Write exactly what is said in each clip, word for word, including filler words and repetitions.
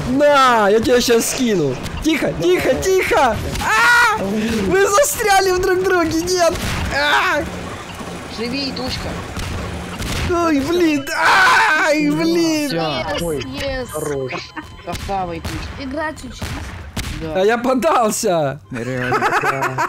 На, я тебя сейчас скину. Тихо, тихо, тихо. А! Вы застряли в друг друге, нет. А! Живи, тучка. Ой, блин. Ай, блин. Yes, Хорош. Красава и тучка. Играть учись. А я подался. Реально.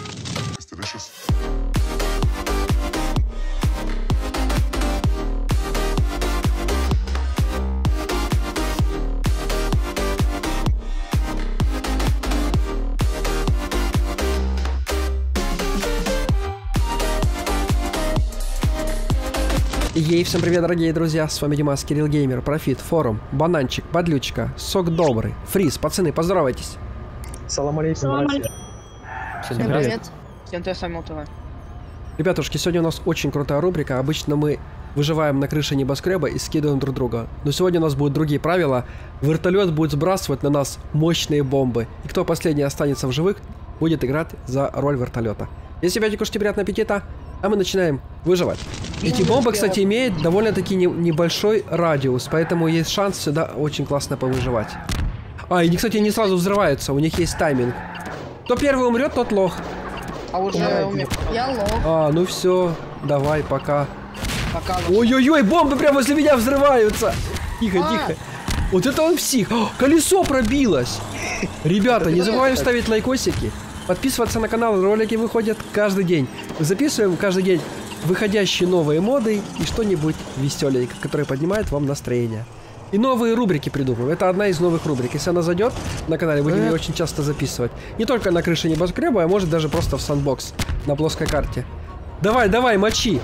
Ей, всем привет, дорогие друзья, с вами Димас, Кирилл Геймер, Профит, Форум, Бананчик, Подлючка, Сок Добрый, Фриз, пацаны, поздоровайтесь. Салам алейкум, братья. Всем Всем привет. привет. Всем ТС ТВ. Ребятушки, сегодня у нас очень крутая рубрика, обычно мы выживаем на крыше небоскреба и скидываем друг друга. Но сегодня у нас будут другие правила, вертолет будет сбрасывать на нас мощные бомбы, и кто последний останется в живых, будет играть за роль вертолета. Если ребятки, кушайте, приятного аппетита, а мы начинаем выживать. Эти бомбы, кстати, имеют довольно-таки не, небольшой радиус, поэтому есть шанс сюда очень классно повыживать. А, и, кстати, они сразу взрываются, у них есть тайминг. Кто первый умрет, тот лох. А уже у меня Я лох. А, ну все, давай, пока. пока... Ой-ой-ой, бомбы прямо возле меня взрываются. Тихо, А! тихо. Вот это он псих. О, колесо пробилось. Ребята, не забываем ставить лайкосики. Подписываться на канал, ролики выходят каждый день. Записываем каждый день выходящие новые моды и что-нибудь веселенькое, которое поднимает вам настроение. И новые рубрики придумываем. Это одна из новых рубрик. Если она зайдет на канале, будем ее очень часто записывать. Не только на крыше небоскреба, а может даже просто в сандбокс на плоской карте. Давай, давай, мочи.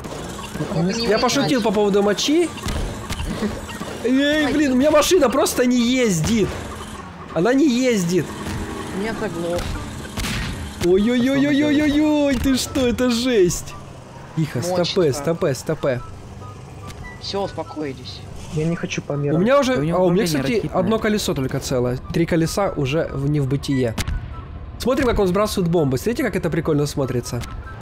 Я пошутил по поводу мочи. Эй, блин, у меня машина просто не ездит. Она не ездит. У меня заглох. Ой-ой-ой-ой-ой-ой, ты что, это жесть. Тихо, Мощно. стопэ, стопэ, стопэ. Все, успокойтесь. Я не хочу помирать. У меня уже, у него а у меня, управление кстати, ракетное. одно колесо только целое. Три колеса уже в не в бытие. Смотрим, как он сбрасывает бомбы. Смотрите, как это прикольно смотрится.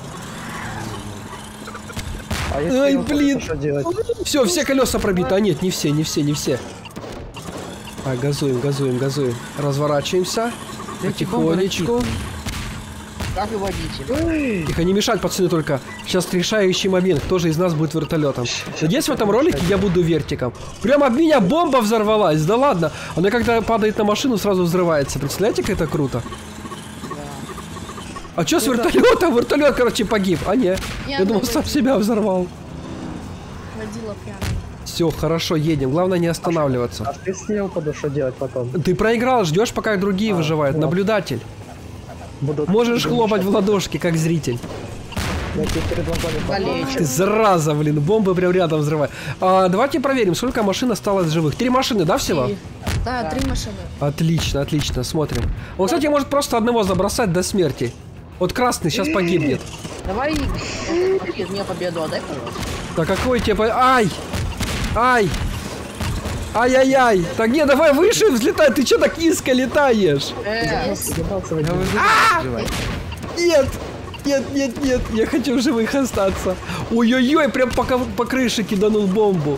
А если Ай, его блин. что делать? Все, все колеса пробиты. А нет, не все, не все, не все. А, газуем, газуем, газуем. Разворачиваемся. Потихонечку. Как вы водитель? Тихо, не мешать, пацаны, только. Сейчас решающий момент. Кто же из нас будет вертолетом? Надеюсь, в этом ролике я буду вертиком. Прямо об меня бомба взорвалась. Да ладно. Она когда падает на машину, сразу взрывается. Представляете, как это круто? А что с вертолетом? Вертолет, короче, погиб. А не. Я Я думал, сам себя взорвал. Водила прямо. Все, хорошо, едем. Главное не останавливаться. А ты с ней упаду, что делать потом? Ты проиграл, ждешь, пока другие А, выживают. ну. Наблюдатель. Буду... Можешь буду хлопать в мешать. ладошки, как зритель. Я тебе перед глазами Болею. Ты зараза, блин, бомбы прям рядом взрывают. А, давайте проверим, сколько машин осталось живых. Три машины, да, всего? И- Да, три машины. Отлично, отлично, смотрим. Он, кстати, может просто одного забросать до смерти. Вот красный сейчас погибнет. Давай э, мне победу отдай, пожалуйста. Да какой тебе... по- Ай! Ай! Ай-яй-яй! Так не, давай выше взлетай, ты что так низко летаешь? Э, Съебался в один- Нет! Нет, нет, нет, я хочу в живых остаться. Ой-ой-ой, прям по, ко- по крыше киданул бомбу.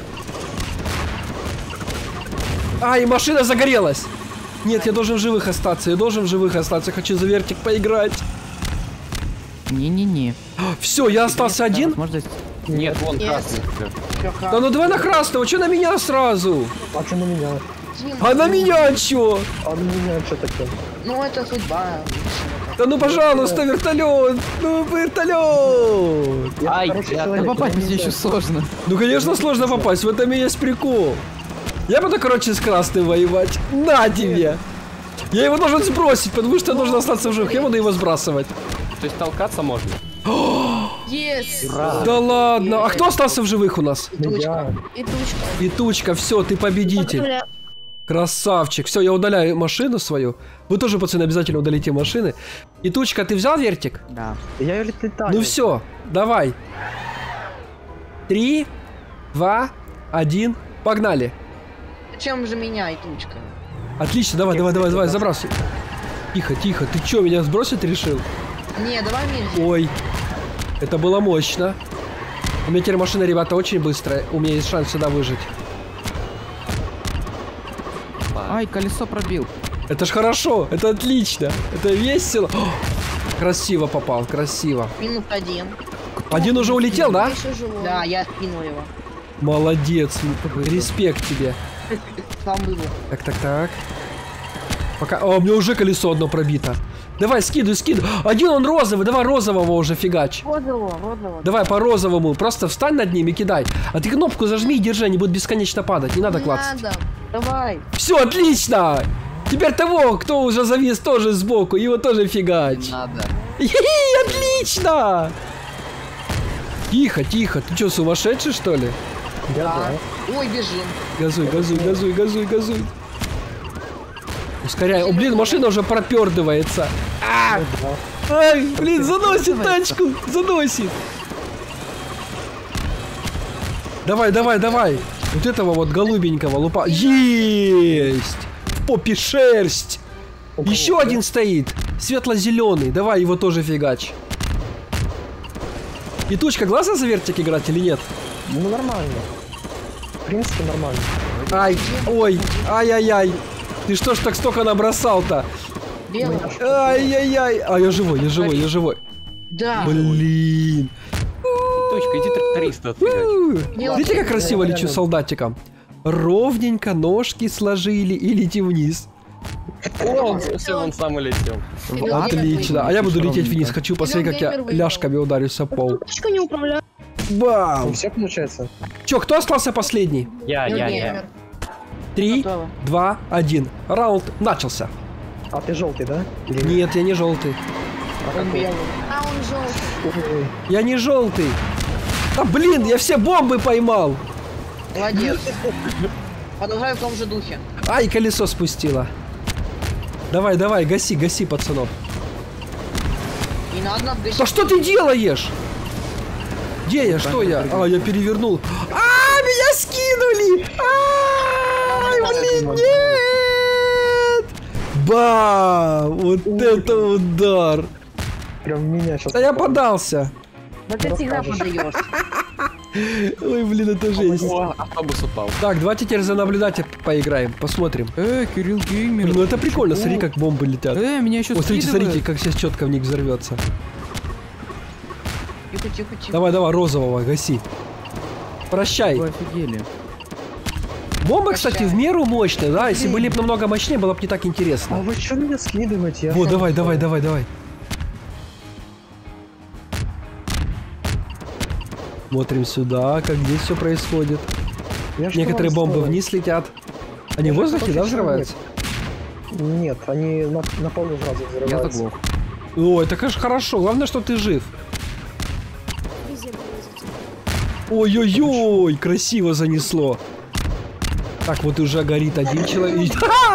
А, и машина загорелась. Нет, я должен в живых остаться, я должен в живых остаться, я хочу за вертик поиграть. Не-не-не. Все, я остался один? Возможность... Нет, вон Нет. красный. всё Да ну давай на красного, что на меня сразу? А что на меня? Дима, А на меня что? А на меня что такое? Ну это судьба. Да ну пожалуйста, вертолет! Ну вертолет! Я Ай, хороший я- человек, Да попасть я мне не еще знаю. сложно. Ну конечно сложно попасть, в этом и есть прикол. Я буду, короче, с красным воевать. На тебе! Я его должен сбросить, потому что я должен остаться в живых. Я буду его сбрасывать. То есть толкаться можно? Yes. Да ладно. А кто остался в живых у нас? Ну, я. И тучка. И тучка, все, ты победитель. Красавчик. Все, я удаляю машину свою. Вы тоже, пацаны, обязательно удалите машины. И тучка, ты взял вертик? Да. Я летаю. Ну все, давай. Три, два, один, погнали. Зачем же меня и тучка? Отлично, давай, давай, давай, давай, забрасывай. Тихо, тихо, ты что, меня сбросить решил? Не, давай мне. Ой, это было мощно. У меня теперь машина, ребята, очень быстрая. У меня есть шанс сюда выжить. Опа. Ай, колесо пробил. Это ж хорошо, это отлично, это весело. О, красиво попал, красиво. Минус один. Один уже улетел, да? Еще живой. Да, я скинул его. Молодец, респект тебе. Там было. Так, так, так. Пока... О, у меня уже колесо одно пробито. Давай, скидывай, скидывай. Один он розовый, давай розового уже фигач. Розового, розового. Давай по розовому, просто встань над ним и кидай. А ты кнопку зажми и держи, они будут бесконечно падать, не надо Не клацать. надо. Давай. Все, отлично! Теперь того, кто уже завис тоже сбоку, его тоже фигач. Надо. Хи-хи, отлично! Тихо, тихо, ты что, сумасшедший что ли? Я Да. да. Ой, бежим. Газуй, газуй, газуй, газуй, газуй. Ускоряй. О, блин, машина уже пропердывается. А! Ай, блин, заносит тачку, заносит. Давай, давай, давай. Вот этого вот голубенького лупа. Есть! В попе шерсть. Еще один стоит. Светло-зеленый. Давай его тоже фигач. И тучка глаза за вертик играть или нет? Ну нормально. В принципе, нормально. Ай, ой, ай-яй-яй. Ты что ж так столько набросал-то? Белый. Ай-яй-яй. А, я живой, я живой, я живой. Да. Блин. Точка, иди тракториста отфигать. Видите, как красиво лечу солдатиком? Ровненько ножки сложили и лети вниз. О, все, он сам улетел. Отлично. А я буду лететь вниз. Хочу посмотреть, как я ляжками ударюсь о пол. Точка не управляю. Бам! Все получается. Чё, кто остался последний? Я, я, я. Геймер. Три, Готово. два, один. Раунд начался. А ты желтый, да? Или Нет, я не желтый. А Он какой? белый. А он желтый. Ой, Я не желтый. Да блин, я все бомбы поймал. Молодец. Продолжаю в том же духе. Ай, колесо спустило. Давай, давай, гаси, гаси, пацанов. И надо нас гасить. Да что ты делаешь? Где я? Что я? А, я перевернул. А, меня скинули! Ай, блин, нет! Ба! Вот это удар! прям меня сейчас. Да я подался. Да ты всегда подаешь. Ой, блин, это жесть. О, автобус упал. Так, давайте теперь за наблюдателя поиграем, посмотрим. Э, Кирилл Геймер. Блин, ну это прикольно, смотри, как бомбы летят. Э, меня еще Вот смотрите, скидывают. смотрите, как сейчас четко в них взорвется. Тихо, тихо, тихо. Давай, давай, розового, гаси. Прощай. Вы офигели. Бомба, кстати, в меру мощная, да? Если были бы намного мощнее, было бы не так А интересно. вы что меня скидываете? Я Вот, сам давай, не давай, понял. давай, давай. Смотрим сюда, как здесь все происходит. Я что Некоторые вам бомбы сделал? вниз летят. Они в Я воздухе, же да, против взрываются? Нет, они на, на полу сразу Я взрываются. заглох. О, это, конечно, хорошо. Главное, что ты жив. Везде вылезете. Ой-ой-ой, красиво занесло. Так, вот уже горит один человек.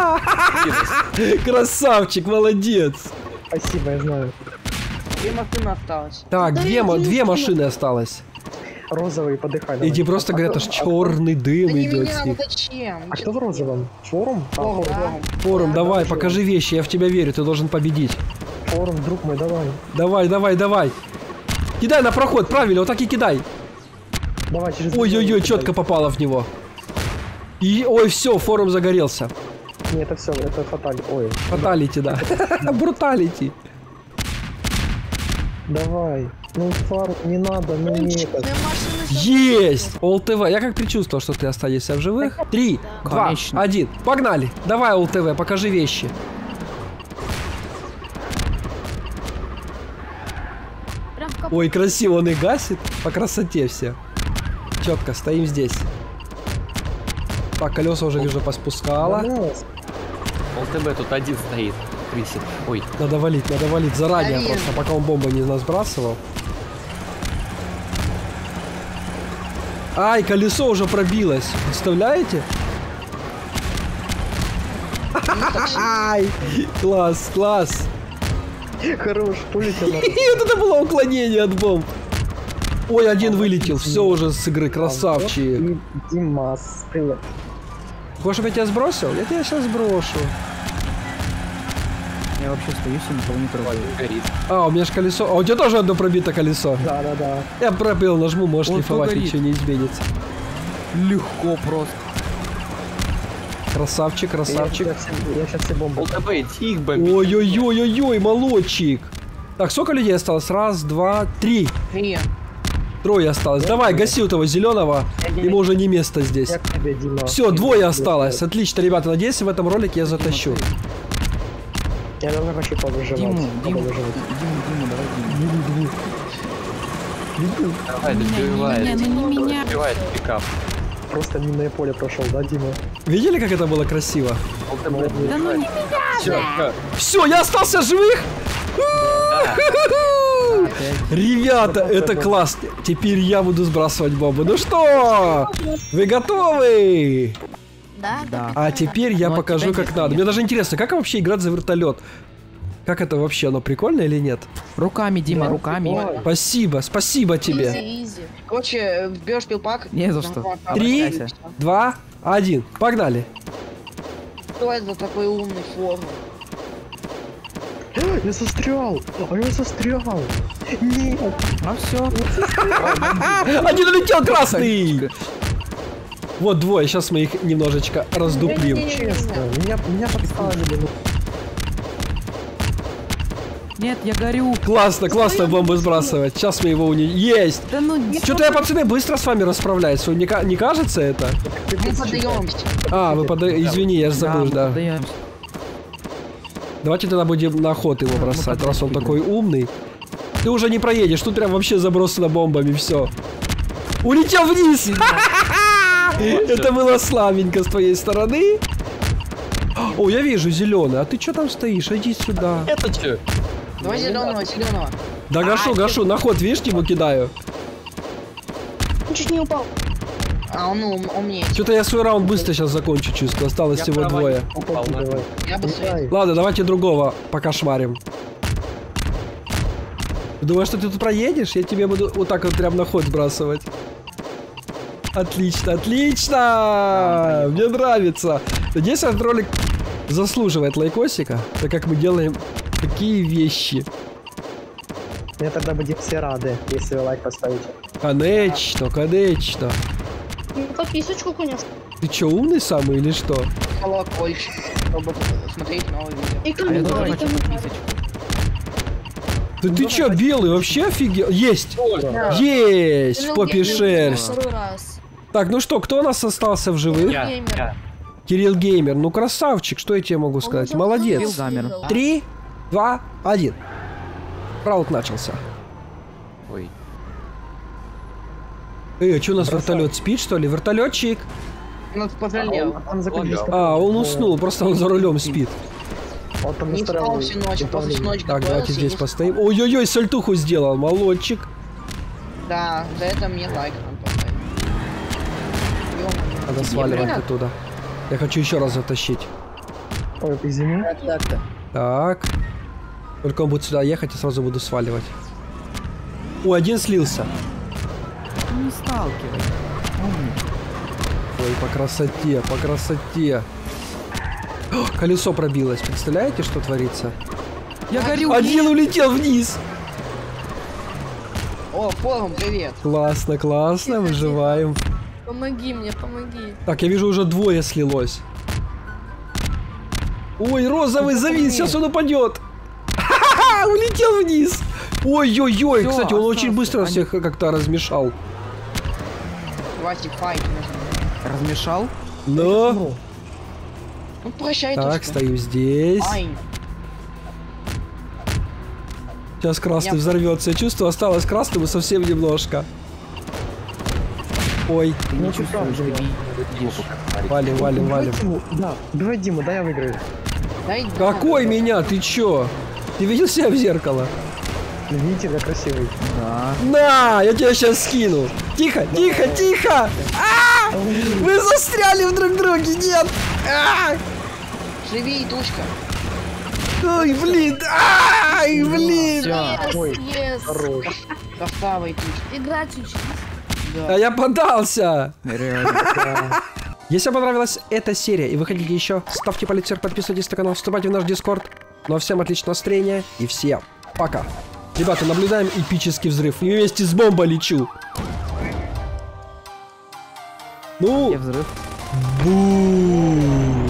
Красавчик, молодец. Спасибо, я знаю. Две машины осталось. Так, Да две, я ма- не две успел. машины осталось. Розовый подыхали. Эти просто говорят, аж черный дым Да не идет меня, с ну них. зачем? А кто в розовом? Форум? А, Форум, форум. да. Форум, давай, хорошо. покажи вещи, я в тебя верю, ты должен победить. Форум, друг мой, давай. Давай, давай, давай. Кидай на проход, правильно, вот так и кидай. Давай через... Ой-ой-ой, дорогу четко кидай. попало в него. И, ой, все, форум загорелся. Не, это все, это фаталь. Ой, Фаталити, да. Бруталити. давай. Ну, фару не надо, ну нет. Две машины сейчас Есть! ОЛТВ, я как предчувствовал, что ты останешься в живых. Три, два, Конечно. один. Погнали. Давай, ОЛТВ, покажи вещи. прям в капот. Ой, красиво он и гасит. По красоте все. Четко, стоим здесь. Так, колеса уже вижу поспускала. Ну, ЛТБ тут один стоит. Висит. Ой, Надо валить, надо валить заранее Блин. просто, пока он бомбы не нас сбрасывал. Ай, колесо уже пробилось. Представляете? Ай, класс, класс. хорош, полетел. на- И вот это было уклонение от бомб. Ой, один вылетел, все уже с игры, красавчик. И Димас, привет. Хочешь, чтобы я тебя сбросил? Я тебя сейчас сброшу. Я вообще стою, и никого не трогаю. горит. А, у меня же колесо. А у тебя тоже одно пробито колесо. Да, да, да. Я пробил, нажму, может Он шлифовать, горит. ничего не изменится. Легко просто. Красавчик, красавчик. Я сейчас, я сейчас все бомбы. ЛТБ, иди их бомбить. Ой-ой-ой-ой-ой, молодчик. Так, сколько людей осталось? Раз, два, три. Три. Трое осталось. Давай, гаси у того зеленого. Ему уже не место здесь. Я к тебе, Дима. Все, двое осталось. Отлично, ребята. Надеюсь, в этом ролике я затащу. Я давно хочу повыживать. Диму, Диму, повыживать. Диму, Диму, давай Диму. Давай, Не добивает. меня, ну не меня. Добивает пикап. Просто минное поле прошел, да, Дима? Видели, как это было красиво? ЛТБ, Да ну не Все, Все, я остался живых! Ребята, это классно. Теперь я буду сбрасывать бомбы. Ну что, вы готовы? Да, Да. А теперь я Ну, а покажу, тебя как нет, надо. нет. Мне даже интересно, как вообще играть за вертолет? Как это вообще? Оно прикольно или нет? Руками, Дима, руками. Спасибо, спасибо тебе. Изи, изи. Короче, берешь пилпак. Не за что. Три, Обращайся. два, один. Погнали. Что это за такой умный форму? Я застрял! А я застрял! Нет! А все. Один улетел красный. Вот двое. Сейчас мы их немножечко раздуплим. Честно, меня, меня подставили. Нет, я горю. Классно, классно бомбы сбрасывать. Сейчас мы его уни... Есть! Да ну не Что-то я, пацаны, быстро с вами расправляюсь. Не, ка- не кажется это? Мы подаемся. А, вы пода... Извини, я же забыл, мы да. подаемся. Давайте тогда будем на ход его бросать, раз он такой умный. Ты уже не проедешь, тут прям вообще забросано бомбами, все. Улетел вниз! Это было славненько с твоей стороны. О, я вижу зеленый. А ты что там стоишь? Иди сюда. Это что? Давай зеленого, зеленого. Да гашу, гашу, на ход, видишь, ему кидаю. Он чуть не упал. А он ум, умнее. Что-то я свой раунд быстро сейчас закончу, чувствую. Осталось Я всего права двое. не упал, Давай. нахуй. Я быстрее. Давай. Ладно, давайте другого покошмарим. Думаешь, что ты тут проедешь? Я тебе буду вот так вот прям на ход сбрасывать. Отлично, отлично! Мне нравится. Надеюсь, этот ролик заслуживает лайкосика, так как мы делаем такие вещи. Мне тогда будем все рады, если вы лайк поставите. Конечно, конечно. Ну, подписочку, конечно. Ты чё, умный самый или что? Колокольчик, чтобы смотреть новые видео. И А я тоже комментарий, хочу комментарий. подписочку. Да ты чё, белый, вообще офигел? Есть! Да. Есть! В Ну, попе я- шерсть. Второй раз. Так, ну что, кто у нас остался в живых? Я, Геймер. я. Кирилл Геймер. Ну, красавчик, что я тебе могу сказать? уже Молодец. второй Гамер. раз выиграл. Три, два, один. Раунд начался. Ой. Эй, а что у нас вертолет спит, что ли? Вертолетчик. Ну, пожалел. Он, он закрылся. А, он уснул, просто он за рулем спит. Он там Не спал настраивает всю ночь, просто всю управление. ночь Так, давайте готовился и здесь не постоим. Ой-ой-ой, сальтуху сделал, молодчик. спал. Да, за это мне лайк там поставить. Ё-моё. Надо сваливать оттуда. Я хочу еще раз затащить. Ой, извини. Так, так, так. Так. Только он будет сюда ехать, я сразу буду сваливать. О, один слился. Не сталкивай. Умник. Ой, по красоте, по красоте. О, колесо пробилось. Представляете, что творится? Я горю. Один улетел вниз. О, форум, привет. Классно, классно, выживаем. Помоги мне, помоги. Так, я вижу, уже двое слилось. Ой, розовый завис, сейчас он упадет. Ха-ха-ха, улетел вниз. Ой-ой-ой, Всё, кстати, он очень остался. быстро Они- всех как-то размешал. Давайте файт нужно. Размешал? Но... Ну, прощай, Так, тушка. стою здесь. Ай, Сейчас красный Я- взорвется. Я чувствую, осталось красного совсем немножко. Ой, Ты Ну, не ты чувствуешь, прав, ты да. видишь. валим, валим, Убивай валим. Диму, да, убивай Диму, да я выиграю. дай Какой меня? Ты чё? Ты видел себя в зеркало? Ну, видите, я красивый. Да. На, я тебя сейчас скину. Тихо, тихо, тихо. А! Вы застряли в друг друге, нет. А! Живи, тучка. Ой, блин. Ай, блин. Всё. Yes, Ой, yes. Хорош. Красавый тучка. Играть учись. А я подался. Реально. Если вам понравилась эта серия и вы хотите еще, ставьте палец вверх, подписывайтесь на канал, вступайте в наш дискорд. Ну а всем отличного настроения и всем пока. Ребята, наблюдаем эпический взрыв. И вместе с бомбой лечу. Ну, Я взрыв. бум.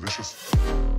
ambitious.